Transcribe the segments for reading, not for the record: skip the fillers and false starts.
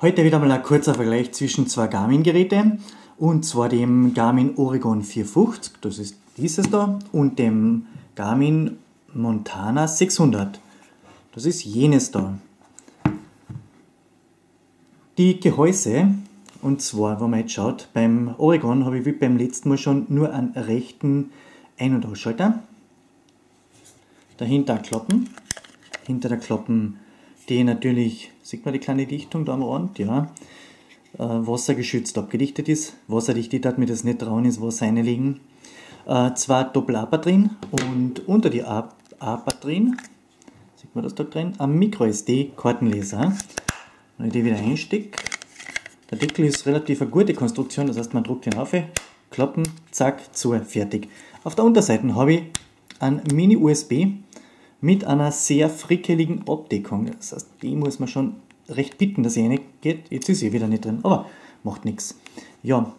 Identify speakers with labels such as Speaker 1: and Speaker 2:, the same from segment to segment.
Speaker 1: Heute wieder mal ein kurzer Vergleich zwischen zwei Garmin-Geräten, und zwar dem Garmin Oregon 450, das ist dieses da, und dem Garmin Montana 600, das ist jenes da. Die Gehäuse, und zwar, wenn man jetzt schaut, beim Oregon habe ich wie beim letzten Mal schon nur einen rechten Ein- und Ausschalter. Dahinter Klappen, hinter der Klappen die natürlich, sieht man die kleine Dichtung da am Rand, ja, wassergeschützt abgedichtet ist. Wasserdicht, darf mir das nicht trauen, ins Wasser reinlegen. Zwei Doppel-A-Batterien und unter die A-Batterien, sieht man das da drin, ein Micro-SD-Kartenleser. Wenn ich die wieder einstecke, der Deckel ist relativ eine gute Konstruktion, das heißt, man drückt ihn auf, Klappen, zack, zu, fertig. Auf der Unterseite habe ich ein Mini-USB mit einer sehr frickeligen Abdeckung. Das heißt, die muss man schon recht bitten, dass sie reingeht. Jetzt ist sie wieder nicht drin, aber macht nichts. Ja,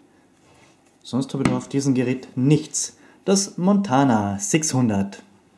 Speaker 1: sonst habe ich da auf diesem Gerät nichts. Das Montana 600.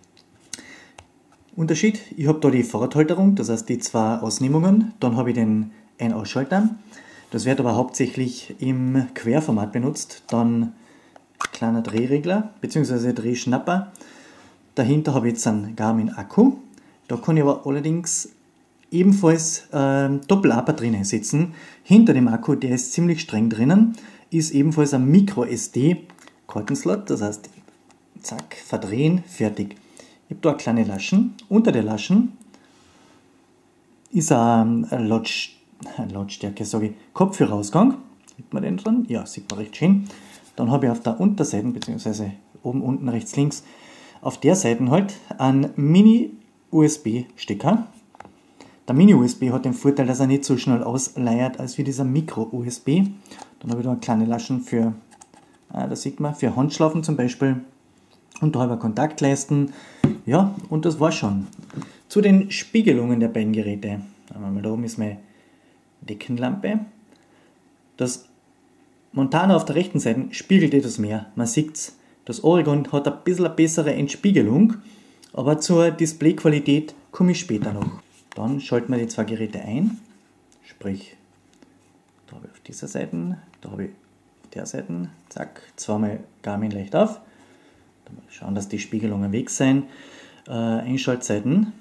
Speaker 1: Unterschied, ich habe da die Fahrradhalterung, das heißt die zwei Ausnehmungen. Dann habe ich den Ein-Ausschalter. Das wird aber hauptsächlich im Querformat benutzt. Dann kleiner Drehregler bzw. Drehschnapper. Dahinter habe ich jetzt einen Garmin Akku. Da kann ich aber allerdings ebenfalls Doppel-A-Batterien einsetzen. Hinter dem Akku, der ist ziemlich streng drinnen, ist ebenfalls ein Micro-SD-Kartenslot. Das heißt, zack, verdrehen, fertig. Ich habe da eine kleine Laschen. Unter der Laschen ist ein Lautstärke, sage ich, Kopfhörerausgang. Sieht man den dran? Ja, sieht man recht schön. Dann habe ich auf der Unterseite, bzw. oben, unten, rechts, links, auf der Seite halt einen Mini-USB-Stecker. Der Mini-USB hat den Vorteil, dass er nicht so schnell ausleiert als wie dieser Micro-USB. Dann habe ich da eine kleine Laschen für, da sieht man, für Handschlaufen zum Beispiel. Und da habe ich Kontaktleisten. Ja, und das war schon. Zu den Spiegelungen der beiden Geräte. Da oben ist meine Deckenlampe. Das Montana auf der rechten Seite spiegelt etwas mehr. Man sieht es. Das Oregon hat ein bisschen eine bessere Entspiegelung, aber zur Displayqualität komme ich später noch. Dann schalten wir die zwei Geräte ein, sprich, da habe ich auf dieser Seite, da habe ich auf der Seite, zack, zweimal Garmin leicht auf. Dann mal schauen, dass die Spiegelungen weg sind. Einschaltzeiten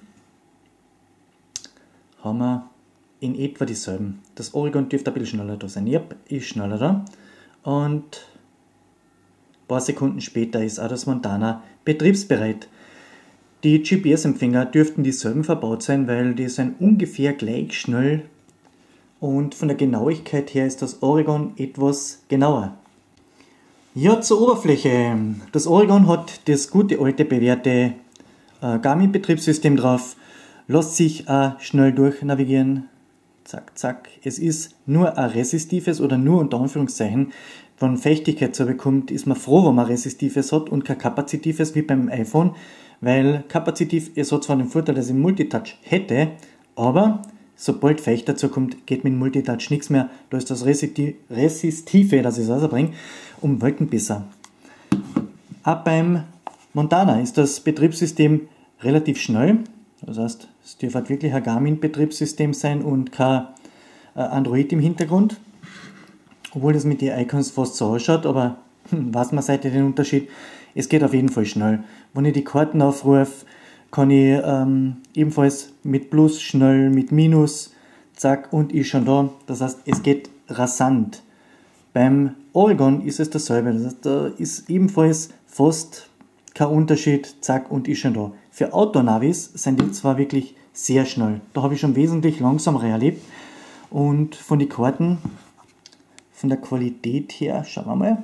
Speaker 1: haben wir in etwa dieselben. Das Oregon dürfte ein bisschen schneller da sein. Yep, ist schneller da. Und ein paar Sekunden später ist auch das Montana betriebsbereit. Die GPS-Empfänger dürften dieselben verbaut sein, weil die sind ungefähr gleich schnell und von der Genauigkeit her ist das Oregon etwas genauer. Ja, zur Oberfläche. Das Oregon hat das gute alte bewährte Garmin-Betriebssystem drauf, lässt sich auch schnell durchnavigieren. Zack, zack. Es ist nur ein resistives oder nur unter Anführungszeichen. Wenn Festigkeit so bekommt, ist man froh, wenn man resistives hat und kein kapazitives wie beim iPhone, weil kapazitiv, es hat zwar den Vorteil, dass ich Multitouch hätte, aber sobald Feucht dazu kommt, geht mit Multitouch nichts mehr. Da ist das Resistive, dass ich es rausbringe, um Welten besser. Auch beim Montana ist das Betriebssystem relativ schnell. Das heißt, es dürfte halt wirklich ein Garmin-Betriebssystem sein und kein Android im Hintergrund. Obwohl das mit den Icons fast so ausschaut, aber weiß man seitdem den Unterschied. Es geht auf jeden Fall schnell. Wenn ich die Karten aufrufe, kann ich ebenfalls mit Plus schnell, mit Minus, zack, und ist schon da. Das heißt, es geht rasant. Beim Oregon ist es dasselbe. Das heißt, da ist ebenfalls fast kein Unterschied, zack, und ist schon da. Für Autonavis sind die zwar wirklich sehr schnell. Da habe ich schon wesentlich langsamer erlebt. Und von den Karten, von der Qualität her, schauen wir mal.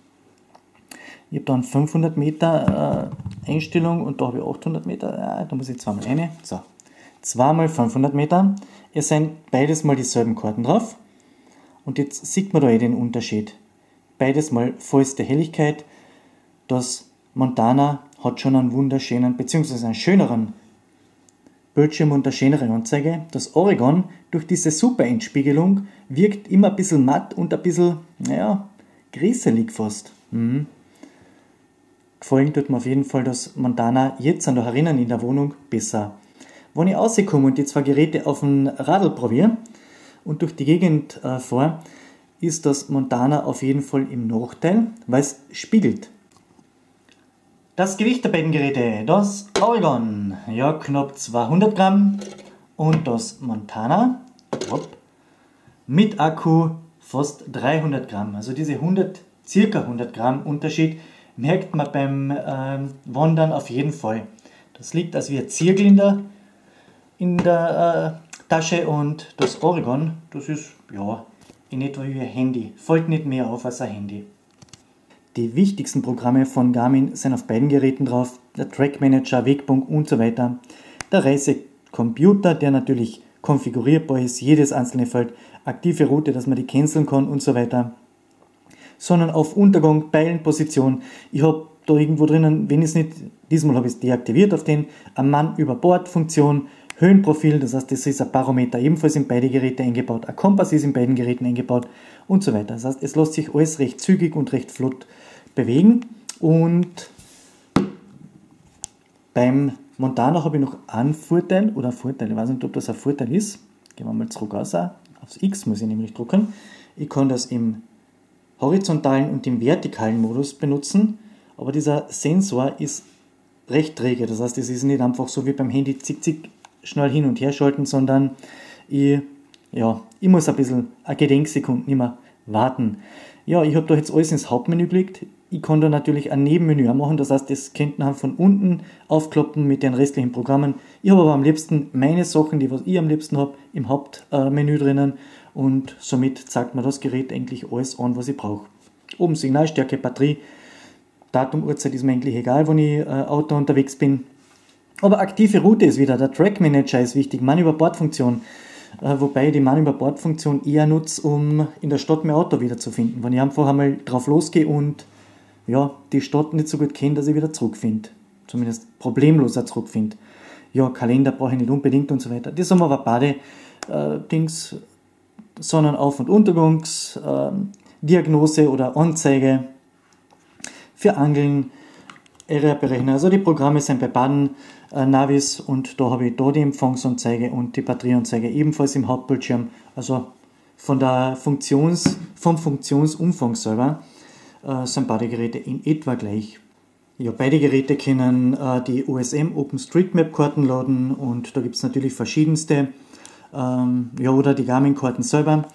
Speaker 1: Ich habe da eine 500 Meter Einstellung und da habe ich 800 Meter. Da muss ich zweimal rein. So, zweimal 500 Meter. Es sind beides mal dieselben Karten drauf. Und jetzt sieht man da den Unterschied. Beides mal vollste Helligkeit. Das Montana hat schon einen wunderschönen, beziehungsweise einen schöneren Bildschirm und eine schönere Anzeige. Das Oregon, durch diese super Entspiegelung, wirkt immer ein bisschen matt und ein bisschen, naja, gräselig fast. Gefallen tut mir auf jeden Fall das Montana jetzt an der herinnen in der Wohnung besser. Wenn ich rauskomme und die zwei Geräte auf dem Radl probiere und durch die Gegend fahre, ist das Montana auf jeden Fall im Nachteil, weil es spiegelt. Das Gewicht der beiden Geräte, das Oregon, ja, knapp 200 Gramm, und das Montana mit Akku fast 300 Gramm. Also diese circa 100 Gramm Unterschied merkt man beim Wandern auf jeden Fall. Das liegt also wie ein Zirkel in der Tasche, und das Oregon, das ist ja in etwa wie ein Handy. Fällt nicht mehr auf als ein Handy. Die wichtigsten Programme von Garmin sind auf beiden Geräten drauf. Der Trackmanager, Wegpunkt und so weiter. Der Reisecomputer, der natürlich konfigurierbar ist, jedes einzelne Feld, aktive Route, dass man die canceln kann und so weiter. Sondern auf Untergang, Peilenposition. Ich habe da irgendwo drinnen, wenn ich es nicht, diesmal habe ich es deaktiviert auf den, eine Mann über Bord Funktion, Höhenprofil, das heißt, das ist ein Barometer ebenfalls in beide Geräte eingebaut, ein Kompass ist in beiden Geräten eingebaut und so weiter. Das heißt, es lässt sich alles recht zügig und recht flott bewegen. Und beim Montana habe ich noch einen Vorteil, ich weiß nicht, ob das ein Vorteil ist. Gehen wir mal zurück raus, aufs X muss ich nämlich drücken. Ich kann das im horizontalen und im vertikalen Modus benutzen, aber dieser Sensor ist recht träge. Das heißt, es ist nicht einfach so wie beim Handy zick schnell hin und her schalten, sondern ich muss ein bisschen eine Gedenksekunden immer warten. Ja, ich habe da jetzt alles ins Hauptmenü gelegt. Ich kann da natürlich ein Nebenmenü auch machen, das heißt, das könnt ihr von unten aufkloppen mit den restlichen Programmen. Ich habe aber am liebsten meine Sachen, die was ich am liebsten habe, im Hauptmenü drinnen, und somit zeigt mir das Gerät eigentlich alles an, was ich brauche. Oben Signalstärke, Batterie, Datum, Uhrzeit ist mir eigentlich egal, wenn ich Auto unterwegs bin. Aber aktive Route ist wieder, der Track Manager ist wichtig, Mann-über-Bord-Funktion. Wobei ich die Mann-über-Bord-Funktion eher nutze, um in der Stadt mein Auto wiederzufinden. Wenn ich einfach einmal drauf losgehe und ja, die Stadt nicht so gut kenne, dass ich wieder zurückfinde. Zumindest problemloser zurückfinde. Ja, Kalender brauche ich nicht unbedingt und so weiter. Das haben wir aber beide Dings, Sonnenauf- und Untergangsdiagnose oder Anzeige für Angeln, Area-Berechner. Also die Programme sind bei beiden Navis, und da habe ich da die Empfangsanzeige und die Batterieanzeige ebenfalls im Hauptbildschirm. Also vom Funktionsumfang selber sind beide Geräte in etwa gleich. Ja, beide Geräte können die OSM OpenStreetMap-Karten laden, und da gibt es natürlich verschiedenste, oder die Garmin-Karten selber.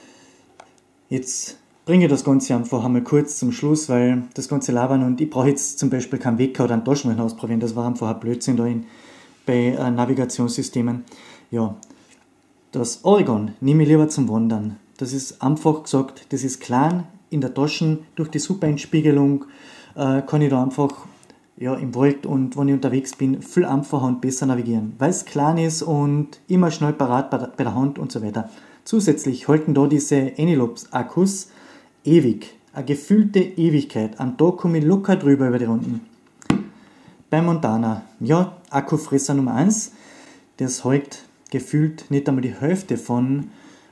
Speaker 1: Jetzt bringe das Ganze einfach einmal kurz zum Schluss, weil das ganze Labern, und ich brauche jetzt zum Beispiel keinen Wecker oder einen Taschenrechner ausprobieren, das war einfach ein Blödsinn da bei Navigationssystemen. Ja, das Oregon nehme ich lieber zum Wandern. Das ist einfach gesagt, das ist klein in der Tasche, durch die Superentspiegelung kann ich da einfach im Wald und wenn ich unterwegs bin, viel einfacher und besser navigieren, weil es klein ist und immer schnell parat bei der Hand und so weiter. Zusätzlich halten da diese Enilobs-Akkus ewig, eine gefühlte Ewigkeit. Am Tag komme ich locker drüber über die Runden. Bei Montana, ja, Akkufresser Nummer 1, das hält gefühlt nicht einmal die Hälfte von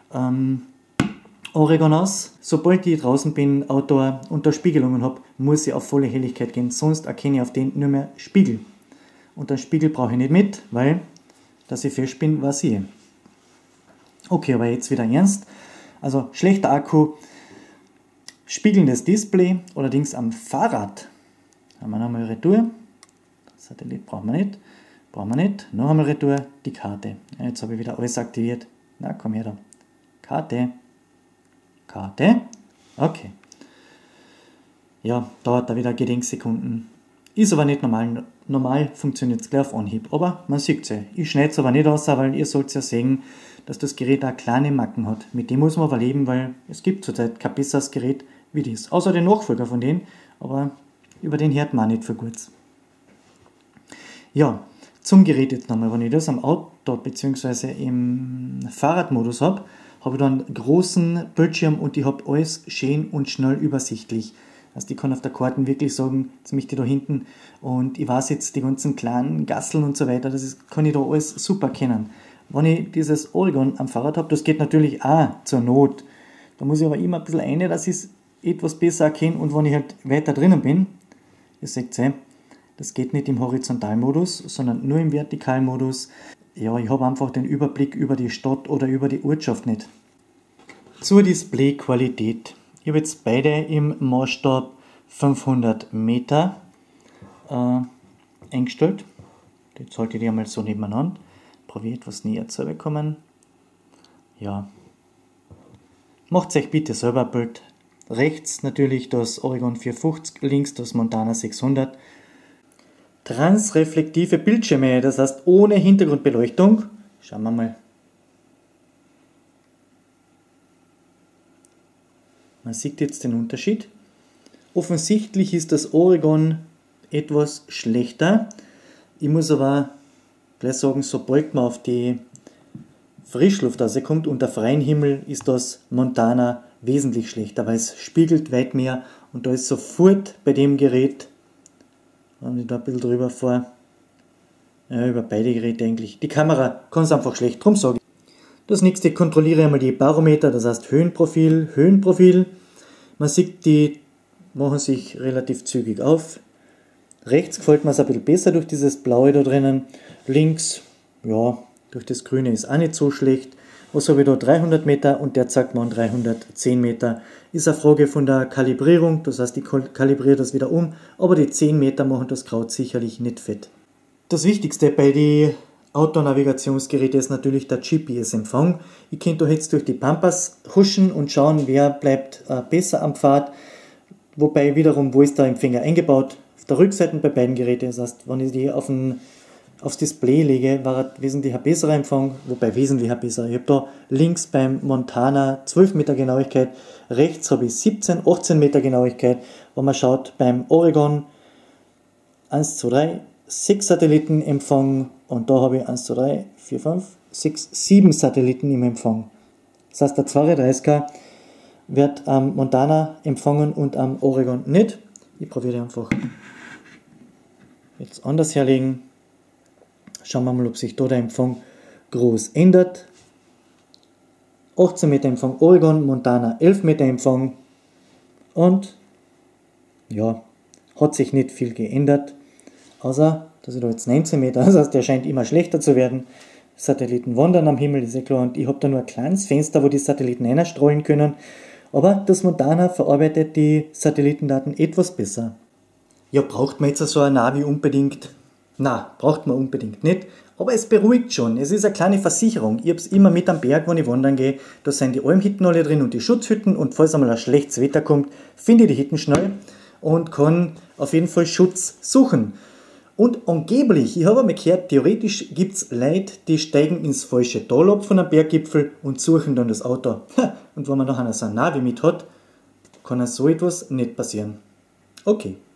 Speaker 1: Oregon aus. Sobald ich draußen bin, Outdoor und da Spiegelungen habe, muss ich auf volle Helligkeit gehen, sonst erkenne ich auf den nur mehr Spiegel. Und den Spiegel brauche ich nicht mit, weil, dass ich fest bin, was ich. Okay, aber jetzt wieder ernst. Also schlechter Akku, spiegelndes Display, allerdings am Fahrrad. Haben wir nochmal Retour. Satellit brauchen wir nicht. Noch einmal Retour, die Karte. Ja, jetzt habe ich wieder alles aktiviert. Na, komm her da. Karte. Okay. Ja, dauert da wieder Gedenksekunden. Ist aber nicht normal. Normal funktioniert es gleich auf Anhieb. Aber man sieht es ja. Ich schneide es aber nicht aus, weil ihr sollt ja sehen, dass das Gerät auch kleine Macken hat. Mit dem muss man aber leben, weil es gibt zurzeit kein besseres Gerät wie das. Außer den Nachfolger von denen, aber über den hört man auch nicht für kurz. Ja, zum Gerät jetzt nochmal. Wenn ich das am Auto bzw. im Fahrradmodus habe ich da einen großen Bildschirm und ich habe alles schön und schnell übersichtlich. Also ich kann auf der Karte wirklich sagen, jetzt möchte ich da hinten und ich weiß jetzt die ganzen kleinen Gasseln und so weiter, kann ich da alles super kennen. Wenn ich dieses Oregon am Fahrrad habe, das geht natürlich auch zur Not. Da muss ich aber immer ein bisschen rein, dass ich es etwas besser erkenne, und wenn ich halt weiter drinnen bin, ihr seht es, das geht nicht im Horizontalmodus, sondern nur im Vertikalmodus. Ja, ich habe einfach den Überblick über die Stadt oder über die Ortschaft nicht. Zur Displayqualität. Ich habe jetzt beide im Maßstab 500 Meter eingestellt. Jetzt halte ich die einmal so nebeneinander. Probiere etwas näher zu bekommen. Ja. Macht euch bitte selber ein Bild. Rechts natürlich das Oregon 450, links das Montana 600. Transreflektive Bildschirme, das heißt ohne Hintergrundbeleuchtung. Schauen wir mal. Man sieht jetzt den Unterschied. Offensichtlich ist das Oregon etwas schlechter. Ich muss aber gleich sagen, sobald man auf die Frischluft rauskommt, unter freiem Himmel, ist das Montana wesentlich schlechter, weil es spiegelt weit mehr und da ist sofort bei dem Gerät, wenn ich da ein bisschen drüber fahre, ja, über beide Geräte eigentlich, die Kamera kann es einfach schlecht, drum sage ich. Das nächste, kontrolliere einmal die Barometer, das heißt Höhenprofil, Höhenprofil. Man sieht, die machen sich relativ zügig auf. Rechts gefällt mir es ein bisschen besser durch dieses Blaue da drinnen. Links, ja, durch das Grüne ist auch nicht so schlecht. Was habe ich da? 300 Meter und der zeigt mir an 310 Meter. Ist eine Frage von der Kalibrierung, das heißt, ich kalibriere das wieder um, aber die 10 Meter machen das Kraut sicherlich nicht fett. Das Wichtigste bei den Outdoor-Navigationsgeräten ist natürlich der GPS-Empfang. Ich könnte da jetzt durch die Pampas huschen und schauen, wer bleibt besser am Pfad. Wobei wiederum, wo ist der Empfänger eingebaut? Auf der Rückseite bei beiden Geräten. Das heißt, wenn ich die aufs Display lege, war er wesentlich ein besserer Empfang, wobei wesentlich ein besserer. Ich habe da links beim Montana 12 Meter Genauigkeit, rechts habe ich 17, 18 Meter Genauigkeit. Wenn man schaut, beim Oregon 1, 2, 3, 6 Satellitenempfang und da habe ich 1, 2, 3, 4, 5, 6, 7 Satelliten im Empfang. Das heißt, der 32er wird am Montana empfangen und am Oregon nicht. Ich probiere einfach jetzt anders herlegen. Schauen wir mal, ob sich da der Empfang groß ändert. 18 Meter Empfang Oregon, Montana 11 Meter Empfang und ja, hat sich nicht viel geändert, außer dass ich da jetzt 19 Meter, das heißt, der scheint immer schlechter zu werden. Satelliten wandern am Himmel, ist ja klar, und ich habe da nur ein kleines Fenster, wo die Satelliten einstrahlen können, aber das Montana verarbeitet die Satellitendaten etwas besser. Ja, braucht man jetzt so ein Navi unbedingt? Na, braucht man unbedingt nicht, aber es beruhigt schon. Es ist eine kleine Versicherung. Ich habe es immer mit am Berg, wenn ich wandern gehe. Da sind die Almhütten alle drin und die Schutzhütten und falls einmal ein schlechtes Wetter kommt, finde ich die Hütten schnell und kann auf jeden Fall Schutz suchen. Und angeblich, ich habe einmal gehört, theoretisch gibt es Leute, die steigen ins falsche Tal ab von einem Berggipfel und suchen dann das Auto. Und wenn man nachher so ein Navi mit hat, kann so etwas nicht passieren. Okay.